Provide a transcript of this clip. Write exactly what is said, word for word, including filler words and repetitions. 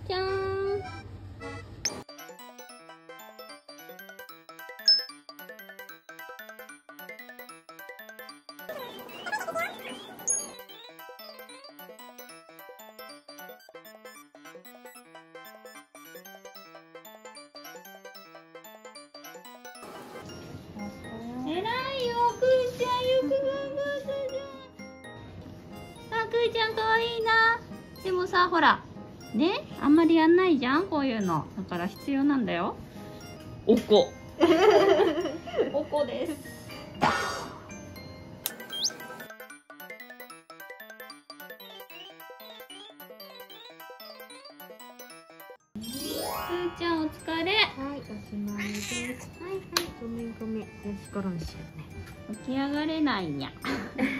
ちゃん。えらいよ、くーちゃん、よく頑張ったじゃん。あ、くーちゃんかわいいな。でもさ、ほらね、あんまりやんないじゃん、こういうの。だから必要なんだよ。おこおこです。くーちゃんお疲れ。 はい、おしまいです。はいはい、ごめんごめん。よし、ゴロンしようね。 起き上がれないにゃ。